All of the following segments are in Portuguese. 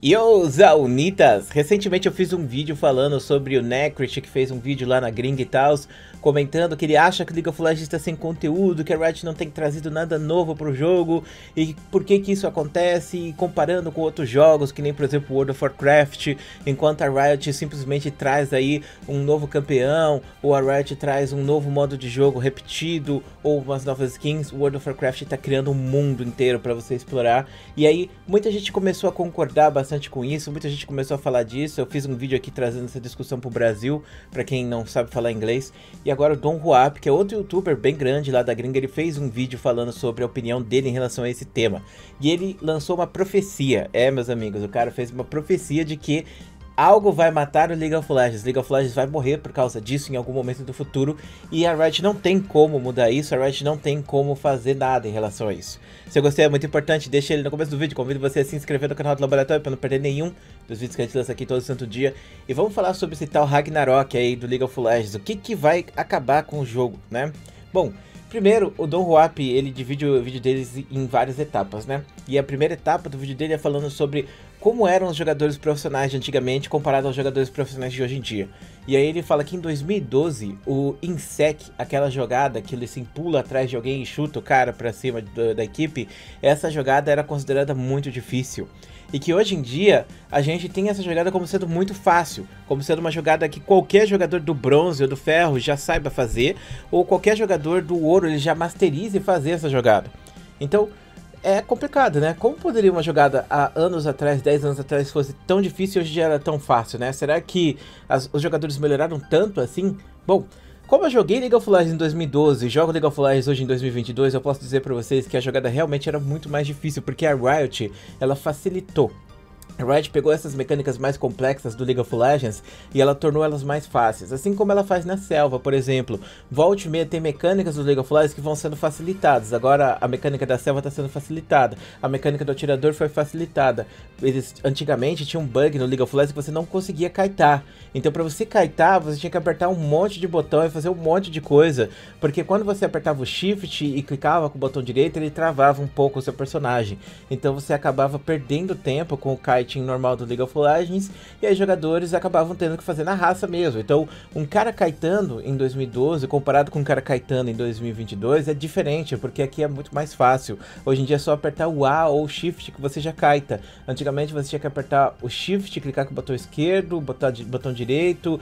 Yo, Zaunitas! Recentemente eu fiz um vídeo falando sobre o Necrit, que fez um vídeo lá na gringa e tal, comentando que ele acha que League of Legends está sem conteúdo, que a Riot não tem trazido nada novo pro jogo, e por que que isso acontece, e comparando com outros jogos, que nem por exemplo World of Warcraft, enquanto a Riot simplesmente traz aí um novo campeão, ou a Riot traz um novo modo de jogo repetido, ou umas novas skins, o World of Warcraft está criando um mundo inteiro para você explorar, e aí muita gente começou a concordar bastante com isso, muita gente começou a falar disso. Eu fiz um vídeo aqui trazendo essa discussão pro Brasil, pra quem não sabe falar inglês. E agora o Don Huap, que é outro youtuber bem grande lá da gringa, ele fez um vídeo falando sobre a opinião dele em relação a esse tema. E ele lançou uma profecia, meus amigos, o cara fez uma profecia de que algo vai matar o League of Legends. League of Legends vai morrer por causa disso em algum momento do futuro. E a Riot não tem como mudar isso. A Riot não tem como fazer nada em relação a isso. Se eu gostei, é muito importante, deixa ele no começo do vídeo. Convido você a se inscrever no canal do Laboratório para não perder nenhum dos vídeos que a gente lança aqui todo santo dia. E vamos falar sobre esse tal Ragnarok aí do League of Legends. O que que vai acabar com o jogo, né? Bom, primeiro, o Don Huap, ele divide o vídeo deles em várias etapas, né? E a primeira etapa do vídeo dele é falando sobre como eram os jogadores profissionais de antigamente comparado aos jogadores profissionais de hoje em dia. E aí ele fala que em 2012, o Insec, aquela jogada que ele se pula atrás de alguém e chuta o cara pra cima da equipe, essa jogada era considerada muito difícil. E que hoje em dia, a gente tem essa jogada como sendo muito fácil, como sendo uma jogada que qualquer jogador do bronze ou do ferro já saiba fazer, ou qualquer jogador do ouro ele já masterize fazer essa jogada. Então, é complicado, né? Como poderia uma jogada há anos atrás, 10 anos atrás, fosse tão difícil e hoje já era tão fácil, né? Será que os jogadores melhoraram tanto assim? Bom, como eu joguei League of Legends em 2012 e jogo League of Legends hoje em 2022, eu posso dizer pra vocês que a jogada realmente era muito mais difícil, porque a Riot, ela facilitou. A Riot pegou essas mecânicas mais complexas do League of Legends e ela tornou elas mais fáceis, assim como ela faz na selva, por exemplo. Volte e meia tem mecânicas do League of Legends que vão sendo facilitadas. Agora a mecânica da selva está sendo facilitada, a mecânica do atirador foi facilitada. Eles antigamente tinham um bug no League of Legends que você não conseguia kitar. Então para você kitar, você tinha que apertar um monte de botão e fazer um monte de coisa, porque quando você apertava o Shift e clicava com o botão direito, ele travava um pouco o seu personagem. Então você acabava perdendo tempo com o kiting normal do League of Legends, e aí jogadores acabavam tendo que fazer na raça mesmo. Então um cara kitando em 2012 comparado com um cara kitando em 2022 é diferente, porque aqui é muito mais fácil. Hoje em dia é só apertar o A ou o Shift que você já kita. Antigamente você tinha que apertar o Shift, clicar com o botão esquerdo, botão direito,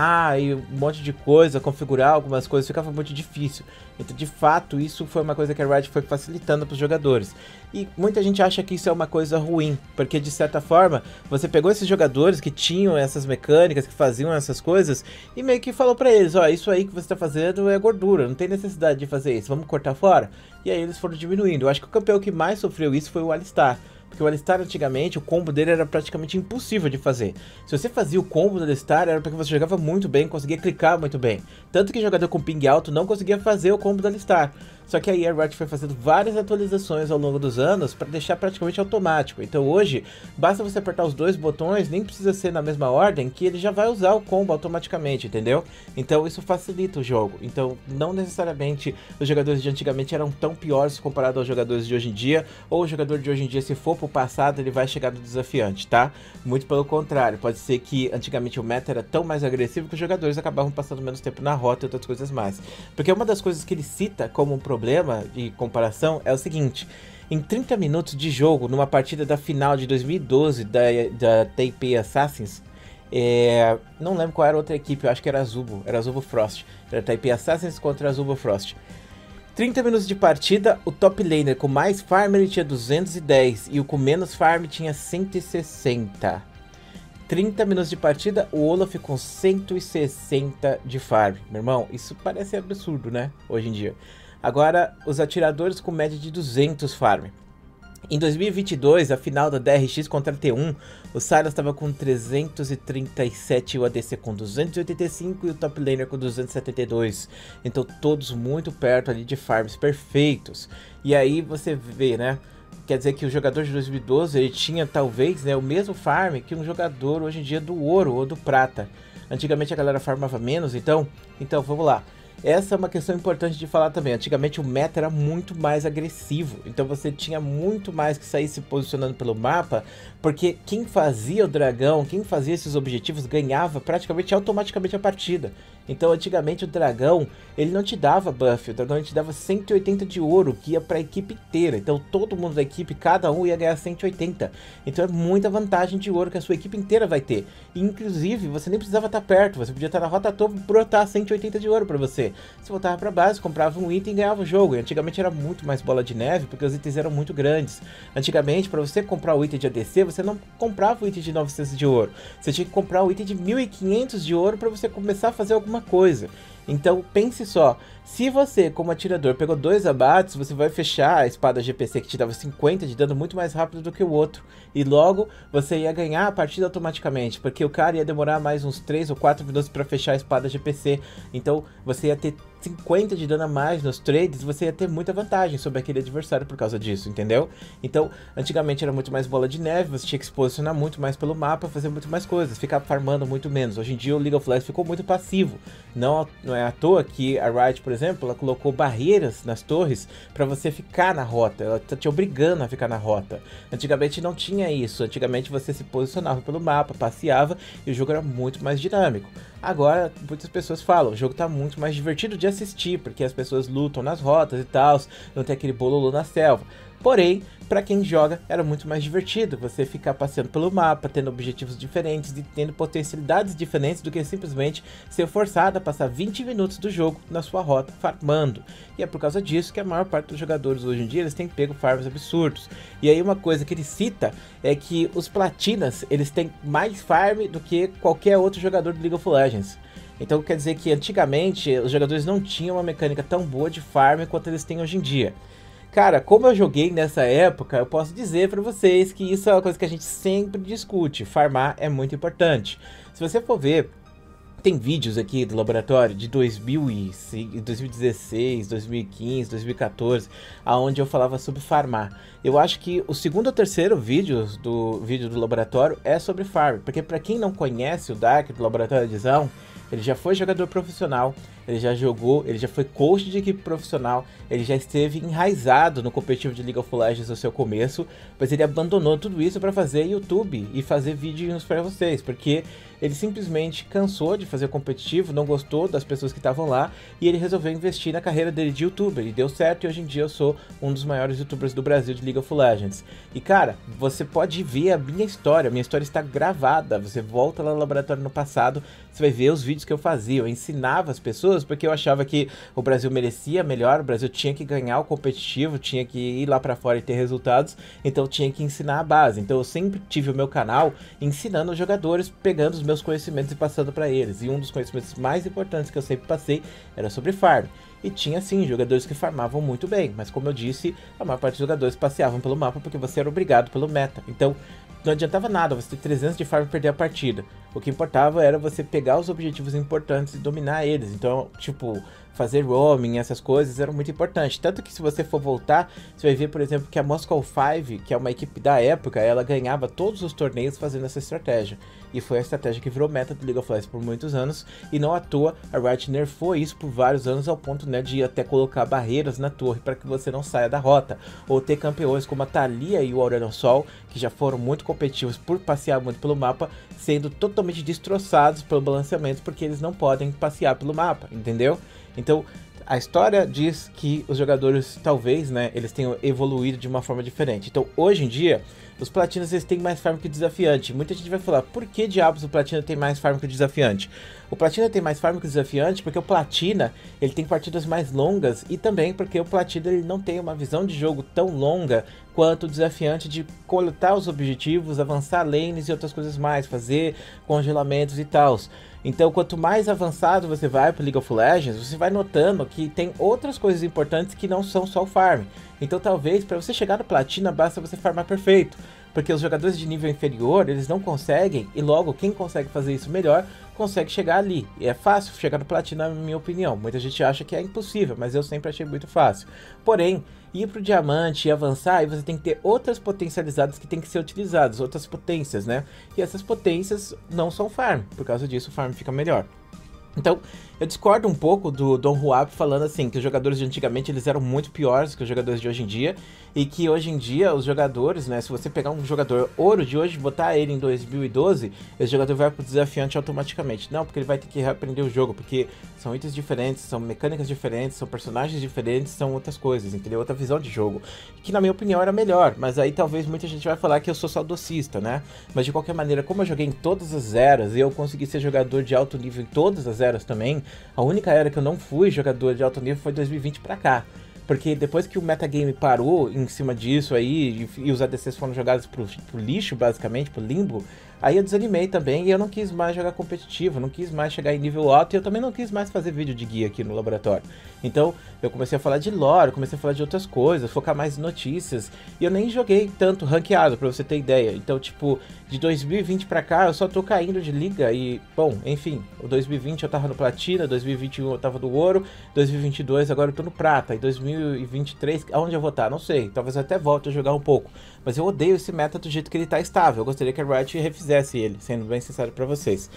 e um monte de coisa, configurar algumas coisas, ficava muito difícil. Então de fato isso foi uma coisa que a Riot foi facilitando para os jogadores. E muita gente acha que isso é uma coisa ruim, porque de certa forma, você pegou esses jogadores que tinham essas mecânicas, que faziam essas coisas, e meio que falou pra eles, ó, isso aí que você tá fazendo é gordura, não tem necessidade de fazer isso, vamos cortar fora? E aí eles foram diminuindo. Eu acho que o campeão que mais sofreu isso foi o Alistar. Porque o Alistar antigamente, o combo dele era praticamente impossível de fazer. Se você fazia o combo do Alistar, era porque você jogava muito bem, conseguia clicar muito bem. Tanto que jogador com ping alto não conseguia fazer o combo do Alistar. Só que aí a Riot foi fazendo várias atualizações ao longo dos anos para deixar praticamente automático. Então hoje, basta você apertar os dois botões, nem precisa ser na mesma ordem, que ele já vai usar o combo automaticamente, entendeu? Então isso facilita o jogo. Então não necessariamente os jogadores de antigamente eram tão piores comparado aos jogadores de hoje em dia, ou o jogador de hoje em dia, se for pro passado, ele vai chegar no desafiante, tá? Muito pelo contrário, pode ser que antigamente o meta era tão mais agressivo que os jogadores acabavam passando menos tempo na rota e outras coisas mais. Porque uma das coisas que ele cita como um problema de comparação é o seguinte: em 30 minutos de jogo, numa partida da final de 2012 da Taipei Assassins, não lembro qual era a outra equipe, eu acho que era a Zubo Frost, era Taipei Assassins contra a Zubo Frost. 30 minutos de partida, o top laner com mais farm ele tinha 210 e o com menos farm tinha 160. 30 minutos de partida, o Olaf com 160 de farm. Meu irmão, isso parece absurdo, né? Hoje em dia. Agora, os atiradores com média de 200 farm. Em 2022, a final da DRX contra a T1, o Sylas estava com 337, o ADC com 285 e o top laner com 272. Então todos muito perto ali de farms perfeitos. E aí você vê, né? Quer dizer que o jogador de 2012 ele tinha talvez, né, o mesmo farm que um jogador hoje em dia do ouro ou do prata. Antigamente a galera farmava menos, então vamos lá. essa é uma questão importante de falar também. Antigamente o meta era muito mais agressivo, então você tinha muito mais que sair se posicionando pelo mapa, porque quem fazia o dragão, quem fazia esses objetivos ganhava praticamente automaticamente a partida. Então antigamente o dragão, ele não te dava buff, o dragão ele te dava 180 de ouro, que ia pra equipe inteira. Então todo mundo da equipe, cada um ia ganhar 180. Então é muita vantagem de ouro que a sua equipe inteira vai ter. E, inclusive, você nem precisava estar perto, você podia estar na rota topo e brotar 180 de ouro pra você. Você voltava pra base, comprava um item e ganhava o jogo. E antigamente era muito mais bola de neve, porque os itens eram muito grandes. Antigamente, para você comprar o item de ADC, você não comprava o item de 900 de ouro. Você tinha que comprar o item de 1500 de ouro para você começar a fazer alguma coisa. Então pense só, se você como atirador pegou 2 abates, você vai fechar a espada GPC que te dava 50 de dano muito mais rápido do que o outro. E logo você ia ganhar a partida automaticamente, porque o cara ia demorar mais uns 3 ou 4 minutos para fechar a espada GPC. Então você ia ter 50 de dano a mais nos trades, você ia ter muita vantagem sobre aquele adversário por causa disso, entendeu? Então, antigamente era muito mais bola de neve, você tinha que se posicionar muito mais pelo mapa, fazer muito mais coisas, ficar farmando muito menos. Hoje em dia o League of Legends ficou muito passivo. Não é à toa que a Riot, por exemplo, ela colocou barreiras nas torres para você ficar na rota, ela tá te obrigando a ficar na rota. Antigamente não tinha isso, antigamente você se posicionava pelo mapa, passeava e o jogo era muito mais dinâmico. Agora, muitas pessoas falam, o jogo tá muito mais divertido de assistir, porque as pessoas lutam nas rotas e tal, não tem aquele bololô na selva. Porém, para quem joga, era muito mais divertido você ficar passeando pelo mapa, tendo objetivos diferentes e tendo potencialidades diferentes do que simplesmente ser forçado a passar 20 minutos do jogo na sua rota farmando. E é por causa disso que a maior parte dos jogadores hoje em dia eles têm pego farms absurdos. E aí uma coisa que ele cita é que os platinas, eles têm mais farm do que qualquer outro jogador do League of Legends. Então quer dizer que antigamente os jogadores não tinham uma mecânica tão boa de farm quanto eles têm hoje em dia. Cara, como eu joguei nessa época, eu posso dizer pra vocês que isso é uma coisa que a gente sempre discute. Farmar é muito importante. Se você for ver, tem vídeos aqui do laboratório de 2016, 2015, 2014, aonde eu falava sobre farmar. Eu acho que o segundo ou terceiro vídeo do laboratório é sobre farm, porque para quem não conhece o Dark do Laboratório de Visão, ele já foi jogador profissional, ele já jogou, ele já foi coach de equipe profissional, ele já esteve enraizado no competitivo de League of Legends no seu começo, mas ele abandonou tudo isso para fazer YouTube e fazer vídeos para vocês, porque ele simplesmente cansou de fazer competitivo, não gostou das pessoas que estavam lá e ele resolveu investir na carreira dele de youtuber e deu certo, e hoje em dia eu sou um dos maiores youtubers do Brasil de League of Legends. E cara, você pode ver a minha história está gravada, você volta lá no laboratório no passado, você vai ver os vídeos que eu fazia, eu ensinava as pessoas porque eu achava que o Brasil merecia melhor, o Brasil tinha que ganhar o competitivo, tinha que ir lá pra fora e ter resultados, então eu tinha que ensinar a base. Então eu sempre tive o meu canal ensinando os jogadores, pegando os meus conhecimentos e passando para eles. E um dos conhecimentos mais importantes que eu sempre passei era sobre farm. E tinha sim jogadores que farmavam muito bem, mas como eu disse, a maior parte dos jogadores passeavam pelo mapa porque você era obrigado pelo meta. Então não adiantava nada você ter 300 de farm e perder a partida. O que importava era você pegar os objetivos importantes e dominar eles. Então, tipo, fazer roaming, essas coisas eram muito importantes. Tanto que se você for voltar, você vai ver, por exemplo, que a Moscow 5, que é uma equipe da época, ela ganhava todos os torneios fazendo essa estratégia. E foi a estratégia que virou meta do League of Legends por muitos anos. E não à toa, a Riot nerfou isso por vários anos, ao ponto, né, de até colocar barreiras na torre para que você não saia da rota. Ou ter campeões como a Thalia e o Aurelion Sol, que já foram muito competitivos por passear muito pelo mapa, sendo totalmente destroçados pelo balanceamento, porque eles não podem passear pelo mapa, entendeu? Então, a história diz que os jogadores, talvez, né, eles tenham evoluído de uma forma diferente. Então, hoje em dia, os platinas eles têm mais farm que o desafiante. Muita gente vai falar, por que diabos o platina tem mais farm que o desafiante? O platina tem mais farm que o desafiante porque o platina, ele tem partidas mais longas, e também porque o platina ele não tem uma visão de jogo tão longa quanto o desafiante, de coletar os objetivos, avançar lanes e outras coisas mais, fazer congelamentos e tal. Então, quanto mais avançado você vai para League of Legends, você vai notando que tem outras coisas importantes que não são só o farm. Então, talvez, para você chegar no platina, basta você farmar perfeito. Porque os jogadores de nível inferior, eles não conseguem, e logo, quem consegue fazer isso melhor, consegue chegar ali. E é fácil chegar no platina, na minha opinião. Muita gente acha que é impossível, mas eu sempre achei muito fácil. Porém, ir pro diamante e avançar, aí você tem que ter outras potencializadas que tem que ser utilizadas, outras potências, né? E essas potências não são farm, por causa disso o farm fica melhor. Então, eu discordo um pouco do Don Huap falando assim, que os jogadores de antigamente eles eram muito piores que os jogadores de hoje em dia, e que hoje em dia os jogadores, né, se você pegar um jogador ouro de hoje e botar ele em 2012, esse jogador vai pro desafiante automaticamente. Não, porque ele vai ter que reaprender o jogo, porque são itens diferentes, são mecânicas diferentes, são personagens diferentes, são outras coisas, entendeu? Outra visão de jogo, que na minha opinião era melhor, mas aí talvez muita gente vai falar que eu sou saudosista, né? Mas de qualquer maneira, como eu joguei em todas as eras e eu consegui ser jogador de alto nível em todas as eras também, a única era que eu não fui jogador de alto nível foi 2020 pra cá. Porque depois que o metagame parou em cima disso aí, e os ADCs foram jogados pro lixo, basicamente, pro limbo, aí eu desanimei também e eu não quis mais jogar competitivo, não quis mais chegar em nível alto e eu também não quis mais fazer vídeo de guia aqui no laboratório. Então eu comecei a falar de lore, comecei a falar de outras coisas, focar mais em notícias, e eu nem joguei tanto ranqueado, pra você ter ideia. Então, tipo, de 2020 pra cá eu só tô caindo de liga e, bom, enfim, o 2020 eu tava no platina, 2021 eu tava no ouro, 2022 agora eu tô no prata, e 2023, aonde eu vou estar? Não sei, talvez eu até volte a jogar um pouco, mas eu odeio esse meta do jeito que ele tá estável, eu gostaria que a Riot refizesse ele, sendo bem sincero pra vocês.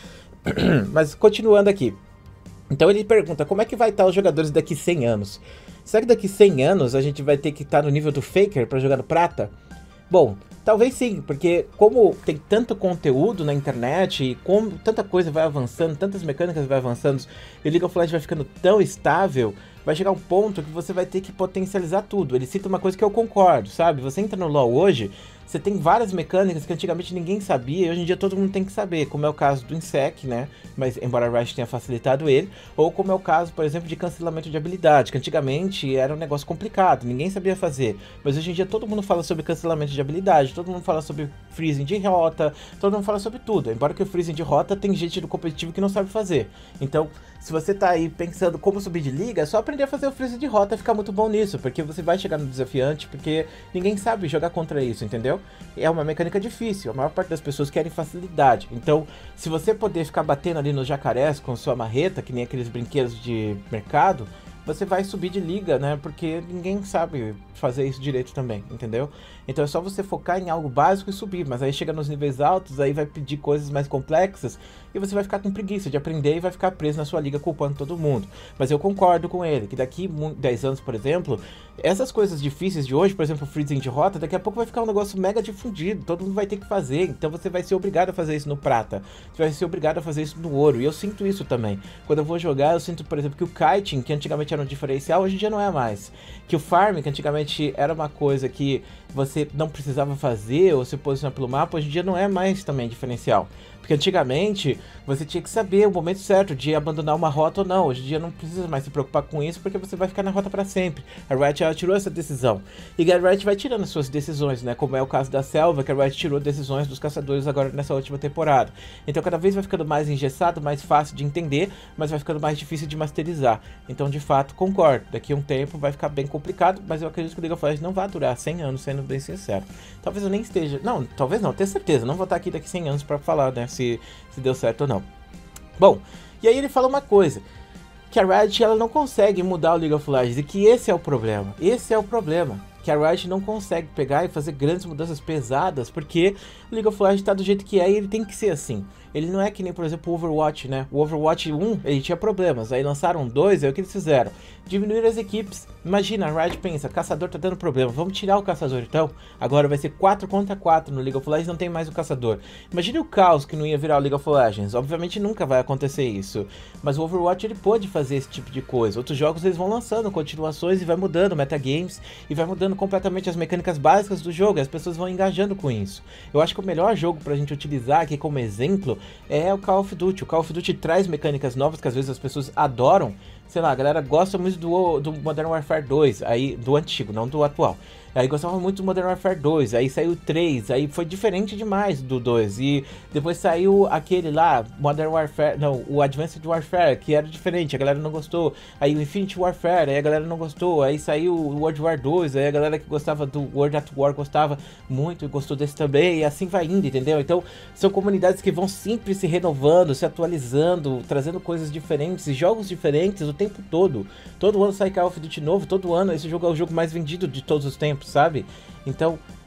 Mas continuando aqui. Então ele pergunta, como é que vai estar os jogadores daqui 100 anos? Será que daqui 100 anos a gente vai ter que estar no nível do Faker para jogar no prata? Bom, talvez sim, porque como tem tanto conteúdo na internet e como tanta coisa vai avançando, tantas mecânicas vai avançando, e o League of Legends vai ficando tão estável, vai chegar um ponto que você vai ter que potencializar tudo. Ele cita uma coisa que eu concordo, sabe? Você entra no LoL hoje, você tem várias mecânicas que antigamente ninguém sabia e hoje em dia todo mundo tem que saber, como é o caso do Insec, né? Mas embora a Riot tenha facilitado ele, ou como é o caso, por exemplo, de cancelamento de habilidade, que antigamente era um negócio complicado, ninguém sabia fazer, mas hoje em dia todo mundo fala sobre cancelamento de habilidade, todo mundo fala sobre freezing de rota, todo mundo fala sobre tudo, embora que o freezing de rota tem gente do competitivo que não sabe fazer. Então, se você tá aí pensando como subir de liga, é só aprender a fazer o freezing de rota e ficar muito bom nisso, porque você vai chegar no desafiante, porque ninguém sabe jogar contra isso, entendeu? É uma mecânica difícil, a maior parte das pessoas querem facilidade. Então, se você poder ficar batendo ali nos jacarés com sua marreta, que nem aqueles brinquedos de mercado, você vai subir de liga, né? Porque ninguém sabe fazer isso direito também, entendeu? Então é só você focar em algo básico e subir, mas aí chega nos níveis altos, aí vai pedir coisas mais complexas e você vai ficar com preguiça de aprender e vai ficar preso na sua liga culpando todo mundo. Mas eu concordo com ele, que daqui 10 anos, por exemplo, essas coisas difíceis de hoje, por exemplo, o freezing de rota, daqui a pouco vai ficar um negócio mega difundido, todo mundo vai ter que fazer, então você vai ser obrigado a fazer isso no prata, você vai ser obrigado a fazer isso no ouro, e eu sinto isso também. Quando eu vou jogar, eu sinto, por exemplo, que o kiting, que antigamente era um diferencial, hoje em dia não é mais. Que o farm, que antigamente era uma coisa que você não precisava fazer ou se posicionar pelo mapa, hoje em dia não é mais também diferencial. Porque antigamente você tinha que saber o momento certo de abandonar uma rota ou não. Hoje em dia não precisa mais se preocupar com isso porque você vai ficar na rota para sempre. A Riot ela tirou essa decisão. E a Riot vai tirando as suas decisões, né? Como é o caso da Selva, que a Riot tirou decisões dos caçadores agora nessa última temporada. Então cada vez vai ficando mais engessado, mais fácil de entender, mas vai ficando mais difícil de masterizar. Então de fato concordo. Daqui a um tempo vai ficar bem complicado, mas eu acredito que o League of Legends não vai durar 100 anos, sendo bem sincero. Talvez eu nem esteja... Não, talvez não, tenho certeza. Não vou estar aqui daqui 100 anos para falar, né? Se deu certo ou não. Bom, e aí ele fala uma coisa, que a Riot ela não consegue mudar o League of Legends, e que esse é o problema. Esse é o problema, que a Riot não consegue pegar e fazer grandes mudanças pesadas, porque o League of Legends tá do jeito que é e ele tem que ser assim. Ele não é que nem, por exemplo, o Overwatch, né? O Overwatch 1, ele tinha problemas, aí lançaram 2, aí o que eles fizeram? Diminuíram as equipes. Imagina, a Riot pensa, caçador tá dando problema, vamos tirar o caçador então? Agora vai ser 4 contra 4 no League of Legends, não tem mais o caçador. Imagina o caos que não ia virar o League of Legends, obviamente nunca vai acontecer isso. Mas o Overwatch ele pode fazer esse tipo de coisa. Outros jogos eles vão lançando continuações e vai mudando metagames, e vai mudando completamente as mecânicas básicas do jogo, e as pessoas vão engajando com isso. Eu acho que o melhor jogo pra gente utilizar aqui como exemplo é o Call of Duty. O Call of Duty traz mecânicas novas que às vezes as pessoas adoram. Sei lá, a galera gosta muito do Modern Warfare 2, aí, do antigo, não do atual. Aí gostava muito do Modern Warfare 2, aí saiu o 3, aí foi diferente demais do 2. E depois saiu aquele lá, Modern Warfare, não, o Advanced Warfare, que era diferente, a galera não gostou. Aí o Infinite Warfare, aí a galera não gostou. Aí saiu o World War 2, aí a galera que gostava do World at War gostava muito e gostou desse também. E assim vai indo, entendeu? Então são comunidades que vão sempre se renovando, se atualizando, trazendo coisas diferentes e jogos diferentes o tempo todo. Todo ano sai Call of Duty novo, todo ano esse jogo é o jogo mais vendido de todos os tempos, sabe? Então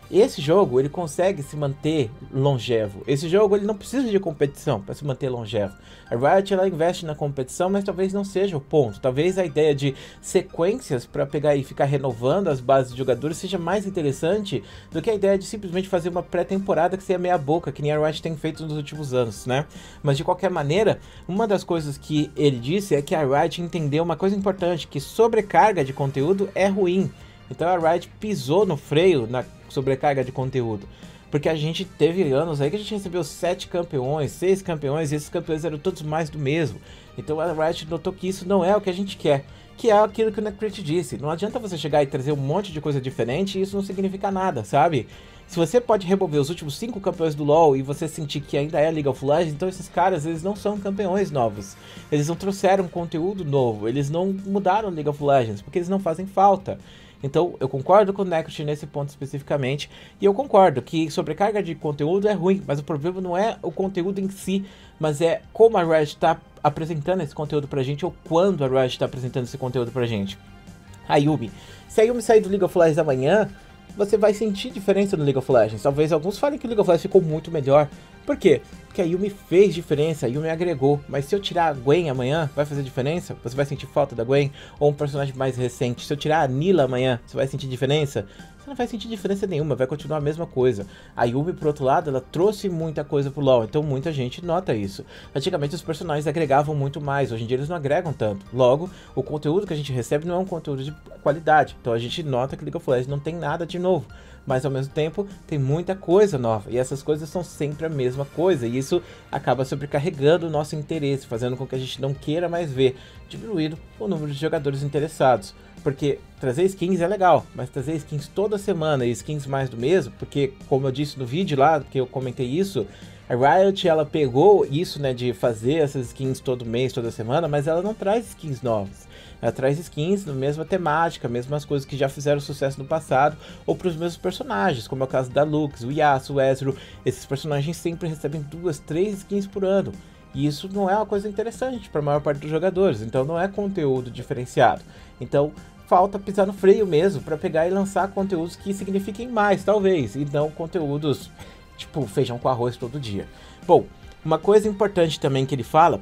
Esse jogo, ele consegue se manter longevo. Esse jogo, ele não precisa de competição para se manter longevo. A Riot, ela investe na competição, mas talvez não seja o ponto. Talvez a ideia de sequências para pegar e ficar renovando as bases de jogadores seja mais interessante do que a ideia de simplesmente fazer uma pré-temporada que seja meia boca, que nem a Riot tem feito nos últimos anos, né? Mas de qualquer maneira, uma das coisas que ele disse é que a Riot entendeu uma coisa importante, que sobrecarga de conteúdo é ruim. Então a Riot pisou no freio na sobrecarga de conteúdo. Porque a gente teve anos aí que a gente recebeu 7 campeões, 6 campeões, e esses campeões eram todos mais do mesmo. Então a Riot notou que isso não é o que a gente quer. Que é aquilo que o Necrit disse. Não adianta você chegar e trazer um monte de coisa diferente e isso não significa nada, sabe? Se você pode remover os últimos 5 campeões do LoL e você sentir que ainda é League of Legends, então esses caras, eles não são campeões novos. Eles não trouxeram conteúdo novo, eles não mudaram League of Legends, porque eles não fazem falta. Então eu concordo com o Necrit nesse ponto especificamente, e eu concordo que sobrecarga de conteúdo é ruim, mas o problema não é o conteúdo em si, mas é como a Riot está apresentando esse conteúdo pra gente, ou quando a Riot está apresentando esse conteúdo pra gente. A Yumi. Se a Yumi sair do League of Legends amanhã, você vai sentir diferença no League of Legends. Talvez alguns falem que o League of Legends ficou muito melhor. Por quê? Porque a Yumi fez diferença, a Yumi agregou. Mas se eu tirar a Gwen amanhã, vai fazer diferença? Você vai sentir falta da Gwen? Ou um personagem mais recente? Se eu tirar a Nilah amanhã, você vai sentir diferença? Você não vai sentir diferença nenhuma, vai continuar a mesma coisa. A Yumi, por outro lado, ela trouxe muita coisa pro LoL, então muita gente nota isso. Antigamente os personagens agregavam muito mais, hoje em dia eles não agregam tanto. Logo, o conteúdo que a gente recebe não é um conteúdo de qualidade, então a gente nota que League of Legends não tem nada de novo. Mas ao mesmo tempo tem muita coisa nova, e essas coisas são sempre a mesma coisa, e isso acaba sobrecarregando o nosso interesse, fazendo com que a gente não queira mais ver, diminuindo o número de jogadores interessados. Porque trazer skins é legal, mas trazer skins toda semana e skins mais do mesmo, porque como eu disse no vídeo lá, que eu comentei isso, a Riot, ela pegou isso, né, de fazer essas skins todo mês, toda semana, mas ela não traz skins novas. Ela traz skins na mesma temática, mesmas coisas que já fizeram sucesso no passado, ou para os mesmos personagens, como é o caso da Lux, o Yasuo, o Ezreal. Esses personagens sempre recebem 2, 3 skins por ano. E isso não é uma coisa interessante para a maior parte dos jogadores, então não é conteúdo diferenciado. Então falta pisar no freio mesmo, para pegar e lançar conteúdos que signifiquem mais, talvez, e não conteúdos tipo feijão com arroz todo dia. Bom, uma coisa importante também que ele fala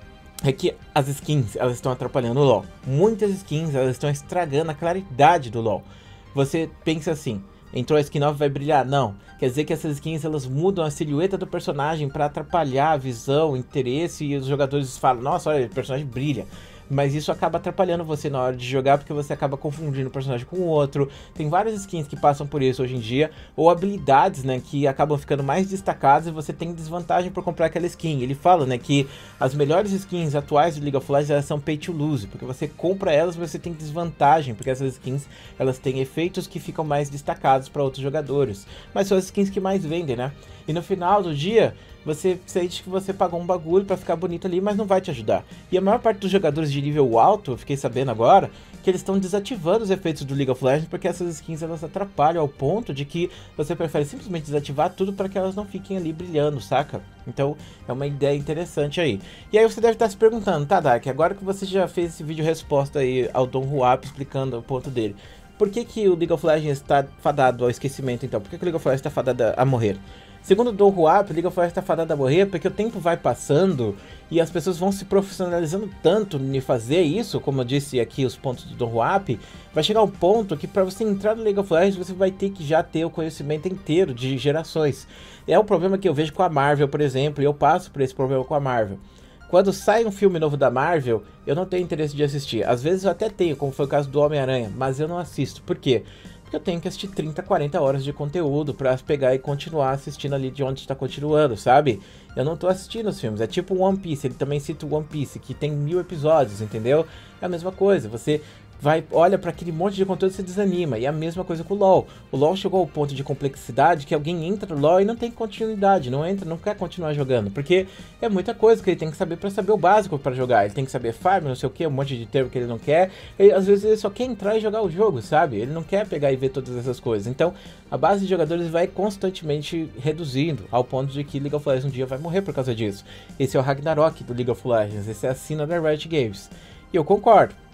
é que as skins, elas estão atrapalhando o LoL. Muitas skins, elas estão estragando a claridade do LoL. Você pensa assim, entrou a skin nova, vai brilhar? Não. Quer dizer que essas skins, elas mudam a silhueta do personagem para atrapalhar a visão, o interesse, e os jogadores falam, nossa, olha, o personagem brilha. Mas isso acaba atrapalhando você na hora de jogar, porque você acaba confundindo um personagem com o outro. Tem várias skins que passam por isso hoje em dia, ou habilidades, né, que acabam ficando mais destacadas e você tem desvantagem por comprar aquela skin. Ele fala, né, que as melhores skins atuais do League of Legends, elas são pay to lose, porque você compra elas, você tem desvantagem, porque essas skins, elas têm efeitos que ficam mais destacados para outros jogadores. Mas são as skins que mais vendem, né? E no final do dia, você sente que você pagou um bagulho pra ficar bonito ali, mas não vai te ajudar. E a maior parte dos jogadores de nível alto, eu fiquei sabendo agora, que eles estão desativando os efeitos do League of Legends, porque essas skins, elas atrapalham ao ponto de que você prefere simplesmente desativar tudo para que elas não fiquem ali brilhando, saca? Então é uma ideia interessante aí. E aí você deve estar se perguntando, tá, Dark, agora que você já fez esse vídeo resposta aí ao Don Huap explicando o ponto dele, por que que o League of Legends está fadado ao esquecimento então? Por que que o League of Legends está fadado a morrer? Segundo o Don Huap, o League of Legends está fadado a morrer porque o tempo vai passando e as pessoas vão se profissionalizando tanto em fazer isso, como eu disse aqui os pontos do Don Huap, vai chegar um ponto que para você entrar no League of Legends você vai ter que já ter o conhecimento inteiro de gerações. É o problema que eu vejo com a Marvel, por exemplo, e eu passo por esse problema com a Marvel. Quando sai um filme novo da Marvel, eu não tenho interesse de assistir. Às vezes eu até tenho, como foi o caso do Homem-Aranha, mas eu não assisto. Por quê? Porque eu tenho que assistir 30, 40 horas de conteúdo pra pegar e continuar assistindo ali de onde está continuando, sabe? Eu não tô assistindo os filmes, é tipo One Piece, ele também cita o One Piece, que tem 1000 episódios, entendeu? É a mesma coisa, você olha para aquele monte de conteúdo e se desanima. E a mesma coisa com o LoL. O LoL chegou ao ponto de complexidade que alguém entra no LoL e não tem continuidade, não quer continuar jogando, porque é muita coisa que ele tem que saber para saber o básico para jogar. Ele tem que saber farm, não sei o que, um monte de termo que ele não quer. Às vezes ele só quer entrar e jogar o jogo, sabe? Ele não quer pegar e ver todas essas coisas. Então a base de jogadores vai constantemente reduzindo, ao ponto de que League of Legends um dia vai morrer por causa disso. Esse é o Ragnarok do League of Legends, esse é a sina da Riot Games. E eu concordo.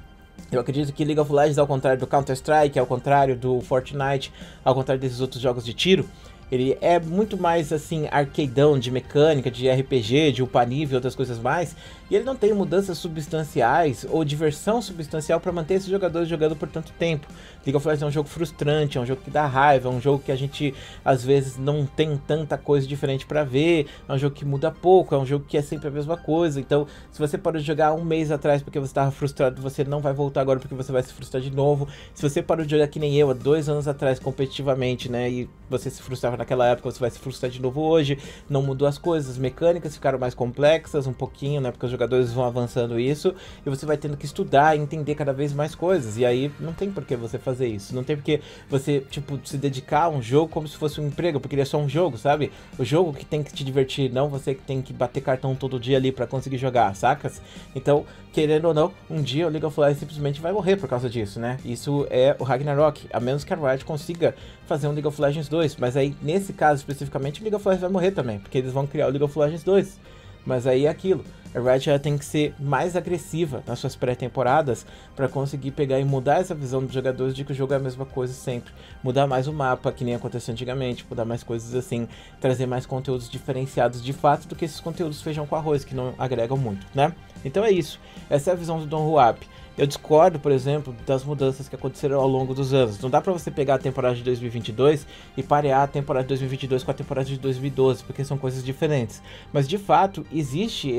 Eu acredito que League of Legends, ao contrário do Counter-Strike, ao contrário do Fortnite, ao contrário desses outros jogos de tiro, ele é muito mais assim, arcadeão, de mecânica, de RPG, de upar nível e outras coisas mais. E ele não tem mudanças substanciais ou diversão substancial para manter esses jogadores jogando por tanto tempo. League of Legends é um jogo frustrante, é um jogo que dá raiva, é um jogo que a gente às vezes não tem tanta coisa diferente para ver, é um jogo que muda pouco, é um jogo que é sempre a mesma coisa. Então, se você parou de jogar um mês atrás porque você estava frustrado, você não vai voltar agora porque você vai se frustrar de novo. Se você parou de jogar que nem eu, há 2 anos atrás, competitivamente, né, e você se frustrava naquela época, você vai se frustrar de novo hoje. Não mudou as coisas, as mecânicas ficaram mais complexas um pouquinho, né, porque os jogadores vão avançando isso, e você vai tendo que estudar e entender cada vez mais coisas, e aí não tem por que você fazer isso, não tem por que você, tipo, se dedicar a um jogo como se fosse um emprego, porque ele é só um jogo, sabe? O jogo que tem que te divertir, não você que tem que bater cartão todo dia ali pra conseguir jogar, sacas? Então, querendo ou não, um dia o League of Legends simplesmente vai morrer por causa disso, né? Isso é o Ragnarok, a menos que a Riot consiga fazer um League of Legends 2, mas aí, nesse caso especificamente, o League of Legends vai morrer também, porque eles vão criar o League of Legends 2. Mas aí é aquilo, a Riot já tem que ser mais agressiva nas suas pré-temporadas para conseguir pegar e mudar essa visão dos jogadores de que o jogo é a mesma coisa sempre. Mudar mais o mapa, que nem aconteceu antigamente, mudar mais coisas assim, trazer mais conteúdos diferenciados de fato do que esses conteúdos feijão com arroz, que não agregam muito, né? Então é isso, essa é a visão do Don Huap. Eu discordo, por exemplo, das mudanças que aconteceram ao longo dos anos. Não dá pra você pegar a temporada de 2022 e parear a temporada de 2022 com a temporada de 2012, porque são coisas diferentes. Mas de fato, existe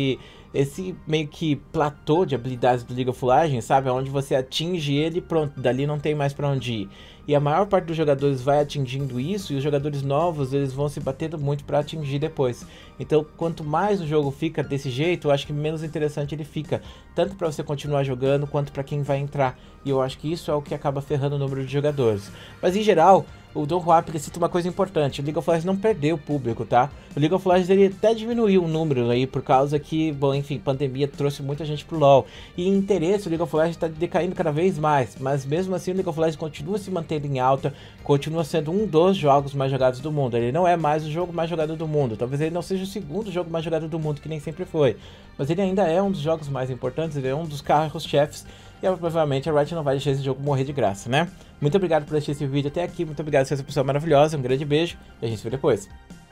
esse meio que platô de habilidades do League of Legends, sabe? Onde você atinge ele e pronto, dali não tem mais pra onde ir. E a maior parte dos jogadores vai atingindo isso, e os jogadores novos, eles vão se batendo muito pra atingir depois. Então, quanto mais o jogo fica desse jeito, eu acho que menos interessante ele fica. Tanto pra você continuar jogando, quanto pra quem vai entrar. E eu acho que isso é o que acaba ferrando o número de jogadores. Mas em geral, o Don Huap cita uma coisa importante: o League of Legends não perdeu o público, tá? O League of Legends ele até diminuiu o número aí, por causa que, bom, enfim, pandemia trouxe muita gente pro LoL. E em interesse, o League of Legends tá decaindo cada vez mais. Mas mesmo assim, o League of Legends continua se mantendo em alta, continua sendo um dos jogos mais jogados do mundo. Ele não é mais o jogo mais jogado do mundo. Talvez ele não seja o segundo jogo mais jogado do mundo, que nem sempre foi. Mas ele ainda é um dos jogos mais importantes, ele é um dos carros-chefes. E provavelmente a Riot não vai deixar esse jogo morrer de graça, né? Muito obrigado por assistir esse vídeo até aqui, muito obrigado por ser essa pessoa maravilhosa, um grande beijo e a gente se vê depois.